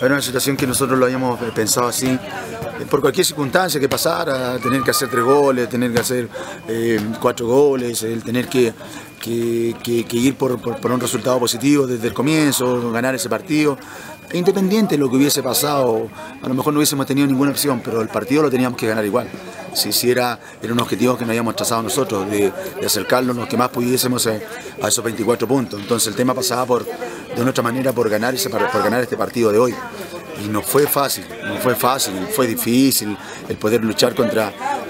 Era una situación que nosotros lo habíamos pensado así, por cualquier circunstancia que pasara, tener que hacer 3 goles, tener que hacer 4 goles, el tener que ir por un resultado positivo desde el comienzo, ganar ese partido. Independiente de lo que hubiese pasado, a lo mejor no hubiésemos tenido ninguna opción, pero el partido lo teníamos que ganar igual. Si era un objetivo que nos habíamos trazado nosotros, de acercarnos lo que más pudiésemos a esos 24 puntos. Entonces el tema pasaba de nuestra manera por ganar este partido de hoy. Y no fue fácil, fue difícil el poder luchar contra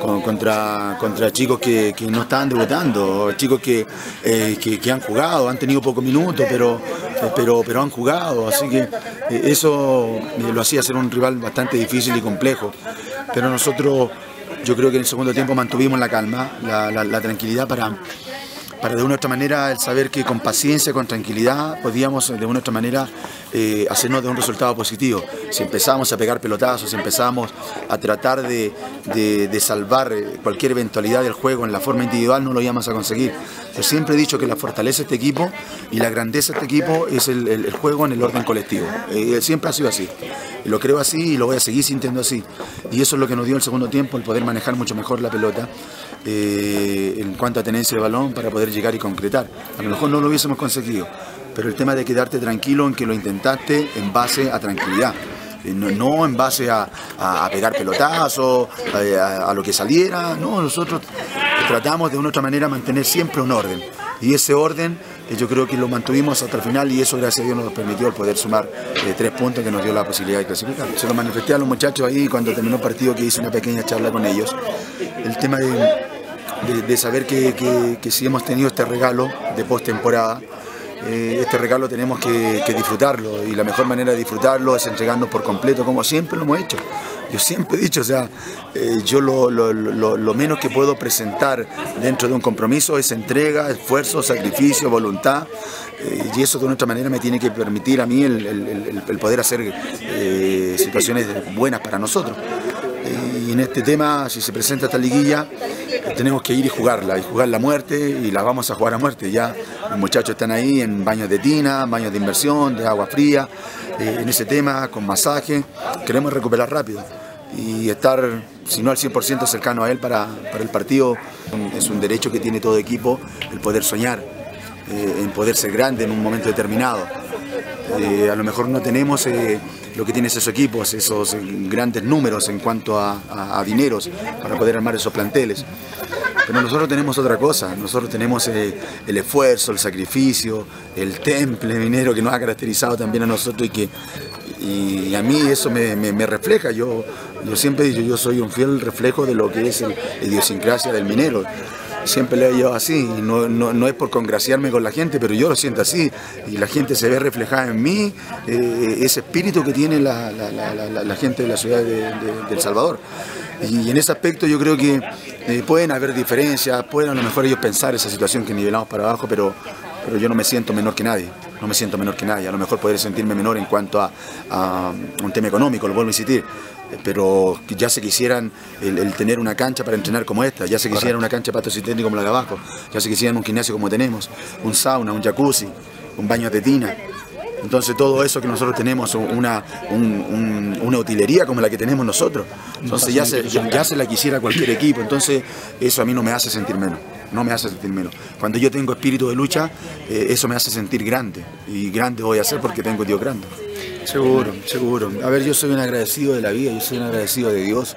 chicos que no estaban debutando, chicos que han jugado, han tenido pocos minutos, pero han jugado, así que eso lo hacía ser un rival bastante difícil y complejo. Pero nosotros, yo creo que en el segundo tiempo mantuvimos la calma, la tranquilidad para de una u otra manera el saber que con paciencia, con tranquilidad, podíamos de una u otra manera hacernos de un resultado positivo. Si empezamos a pegar pelotazos, si empezamos a tratar de salvar cualquier eventualidad del juego en la forma individual, no lo íbamos a conseguir. Yo siempre he dicho que la fortaleza de este equipo y la grandeza de este equipo es el juego en el orden colectivo. Siempre ha sido así. Y lo creo así y lo voy a seguir sintiendo así. Y eso es lo que nos dio el segundo tiempo, el poder manejar mucho mejor la pelota en cuanto a tenencia de balón para poder llegar y concretar. A lo mejor no lo hubiésemos conseguido, pero el tema de quedarte tranquilo en que lo intentaste en base a tranquilidad. No en base a pegar pelotazos, a lo que saliera. No, nosotros tratamos de una u otra manera mantener siempre un orden. Y ese orden yo creo que lo mantuvimos hasta el final y eso gracias a Dios nos permitió el poder sumar 3 puntos que nos dio la posibilidad de clasificar. Se lo manifesté a los muchachos ahí cuando terminó el partido, que hice una pequeña charla con ellos. El tema de saber que si hemos tenido este regalo de postemporada, este regalo tenemos que disfrutarlo, y la mejor manera de disfrutarlo es entregarnos por completo, como siempre lo hemos hecho. Yo siempre he dicho, o sea, yo lo menos que puedo presentar dentro de un compromiso es entrega, esfuerzo, sacrificio, voluntad, y eso de otra manera me tiene que permitir a mí el poder hacer situaciones buenas para nosotros. Y en este tema, si se presenta esta liguilla, tenemos que ir y jugar la muerte, y la vamos a jugar a muerte. Ya los muchachos están ahí en baños de tina, baños de inmersión, de agua fría, en ese tema, con masaje. Queremos recuperar rápido y estar, si no al 100% cercano a él para el partido. Es un derecho que tiene todo equipo el poder soñar, en poder ser grande en un momento determinado. A lo mejor no tenemos lo que tienen esos equipos, esos grandes números en cuanto a dineros para poder armar esos planteles. Pero nosotros tenemos otra cosa, nosotros tenemos el esfuerzo, el sacrificio, el temple minero que nos ha caracterizado también a nosotros y a mí eso me refleja. Yo siempre he dicho, yo soy un fiel reflejo de lo que es la idiosincrasia del minero. Siempre lo he llevado así, y no es por congraciarme con la gente, pero yo lo siento así, y la gente se ve reflejada en mí, ese espíritu que tiene la gente de la ciudad de El Salvador. Y en ese aspecto yo creo que pueden haber diferencias, pueden a lo mejor ellos pensar esa situación que nivelamos para abajo, pero yo no me siento menor que nadie, a lo mejor podré sentirme menor en cuanto a un tema económico, lo vuelvo a insistir. Pero ya se quisieran el tener una cancha para entrenar como esta, ya se quisieran una cancha de pasto sintético como la de abajo, ya se quisieran un gimnasio como tenemos, un sauna, un jacuzzi, un baño de tina. Entonces todo eso que nosotros tenemos, una utilería como la que tenemos nosotros, entonces ya se la quisiera cualquier equipo. Entonces eso a mí no me hace sentir menos, Cuando yo tengo espíritu de lucha, eso me hace sentir grande, y grande voy a ser porque tengo Dios grande. Seguro. A ver, yo soy un agradecido de la vida, yo soy un agradecido de Dios,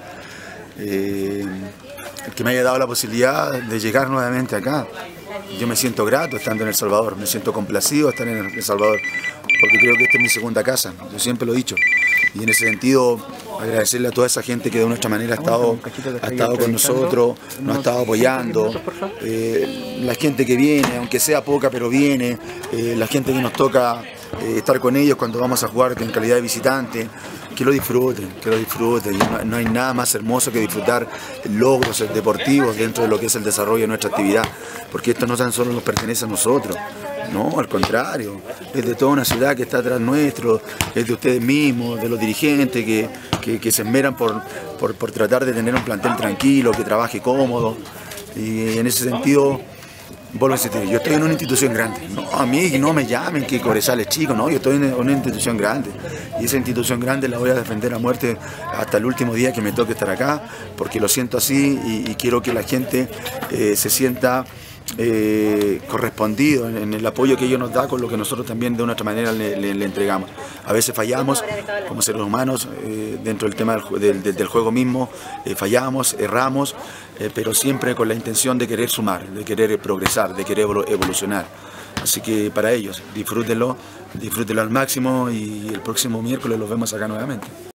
el que me haya dado la posibilidad de llegar nuevamente acá. Yo me siento grato estando en El Salvador, me siento complacido estar en El Salvador, porque creo que esta es mi segunda casa, yo siempre lo he dicho. Y en ese sentido, agradecerle a toda esa gente que de nuestra manera ha estado con nosotros, nos ha estado apoyando, la gente que viene, aunque sea poca, pero viene, la gente que nos toca estar con ellos cuando vamos a jugar en calidad de visitante, que lo disfruten. Y no hay nada más hermoso que disfrutar logros deportivos dentro de lo que es el desarrollo de nuestra actividad, porque esto no tan solo nos pertenece a nosotros, no, al contrario, es de toda una ciudad que está atrás nuestro, es de ustedes mismos, de los dirigentes que se esmeran por tratar de tener un plantel tranquilo, que trabaje cómodo, y en ese sentido vuelvo a insistir, yo estoy en una institución grande. No, a mí no me llamen que Cobresal es chico, no, yo estoy en una institución grande. Y esa institución grande la voy a defender a muerte hasta el último día que me toque estar acá, porque lo siento así y quiero que la gente se sienta correspondido en el apoyo que ellos nos da con lo que nosotros también de una otra manera le entregamos. A veces fallamos como seres humanos dentro del tema del juego mismo, fallamos, erramos, pero siempre con la intención de querer sumar, de querer progresar, de querer evolucionar. Así que para ellos, disfrútenlo al máximo y el próximo miércoles los vemos acá nuevamente.